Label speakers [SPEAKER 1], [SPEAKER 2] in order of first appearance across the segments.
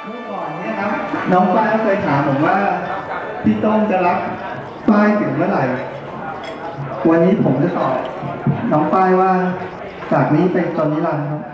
[SPEAKER 1] เมื่อก่อนเนี่ยครับน้องฝ้ายเคยถามผมว่าพี่ต้องจะรักฝ้ายถึงเมื่อไหร่วันนี้ผมจะตอบน้องฝ้ายว่าจากนี้ไปจนนิรันดร์ครับ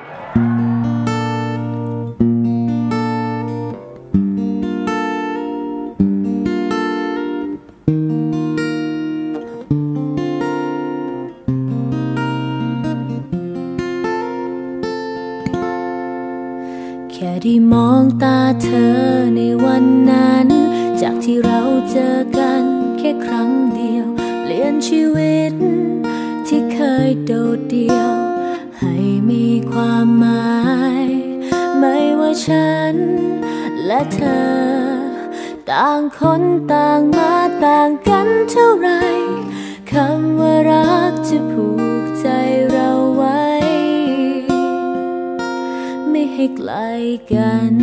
[SPEAKER 2] แค่ได้มองตาเธอในวันนั้นจากที่เราเจอกันแค่ครั้งเดียวเปลี่ยนชีวิตที่เคยโดดเดี่ยวให้มีความหมายไม่ว่าฉันและเธอต่างคนต่างมาต่างกันเท่าไรคำว่ารักจะผูกใจเราไว้ไม่ให้ไกลกัน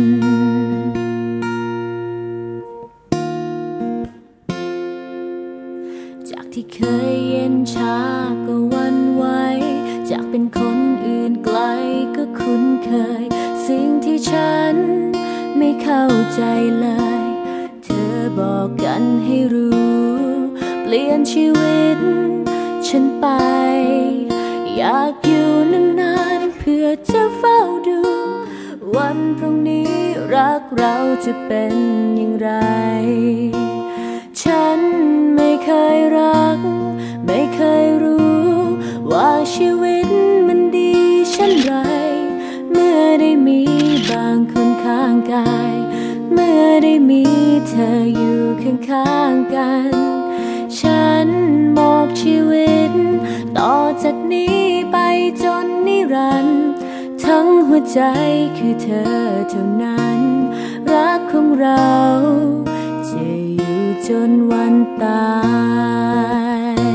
[SPEAKER 2] จากที่เคยเย็นชาก็หวั่นไหวจากเป็นคนอื่นไกลก็คุ้นเคยสิ่งที่ฉันไม่เข้าใจเลยเธอบอกกันให้รู้เปลี่ยนชีวิตฉันไปอยากอยู่นานๆเพื่อจะเฝ้าดูวันพรุ่งนี้รักเราจะเป็นอย่างไรฉันไม่เคยรักไม่เคยรู้ว่าชีวิตมันดีเช่นไรเมื่อได้มีบางคนข้างกายเมื่อได้มีเธออยู่ข้างๆกันฉันมอบชีวิตต่อจากนี้ไปจนนิรันดร์ทั้งหัวใจคือเธอเท่านั้นรักของเราจะอยู่จนวันตาย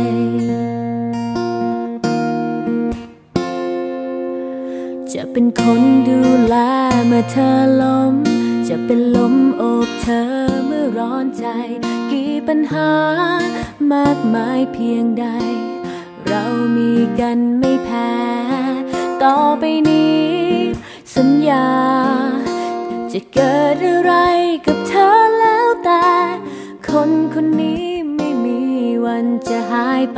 [SPEAKER 2] จะเป็นคนดูแลเมื่อเธอล้มจะเป็นลมโอบเธอเมื่อร้อนใจกี่ปัญหามากมายเพียงใดเรามีกันไม่แพ้ต่อไปนี้สัญญาจะเกิดอะไรกับเธอแล้วแต่คนคนนี้ไม่มีวันจะหายไป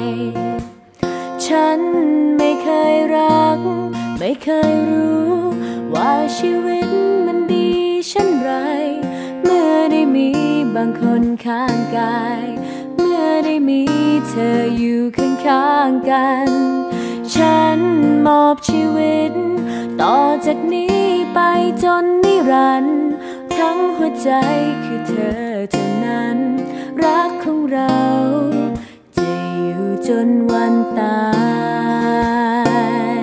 [SPEAKER 2] ฉันไม่เคยรักไม่เคยรู้ว่าชีวิตมันดีเช่นไรเมื่อได้มีบางคนข้างกายเมื่อได้มีเธออยู่ข้างๆกันฉันมอบชีวิตต่อจากนี้ไปจนนิรันดร์ทั้งหัวใจคือเธอเท่านั้นรักของเราจะอยู่จนวันตาย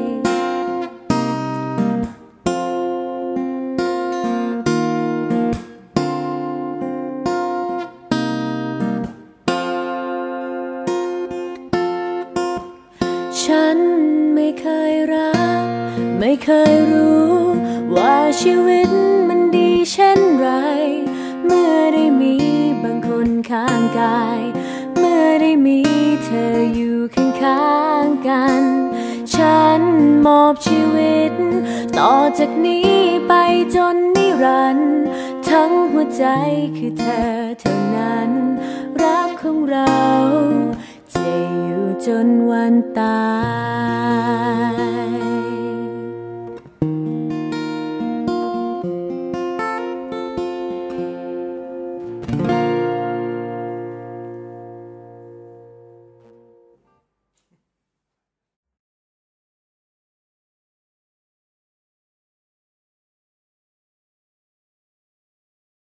[SPEAKER 2] ฉันไม่เคยรักไม่เคยรู้ว่าชีวิตมันดีเช่นไรเมื่อได้มีบางคนข้างกายเมื่อได้มีเธออยู่ข้างๆกันฉันมอบชีวิตต่อจากนี้ไปจนนิรันดร์ทั้งหัวใจคือเธอเท่านั้นรักของเราจะอยู่จนวันตาย